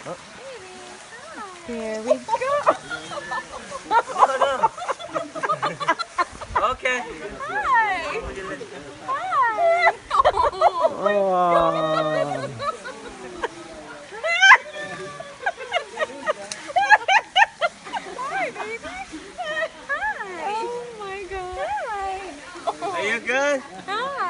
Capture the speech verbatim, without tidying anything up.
Oh. Here we go. No, no. Okay. Hi. Hi. Oh. Hi, baby. Hi. Oh my God. Hi. Are you good? Hi.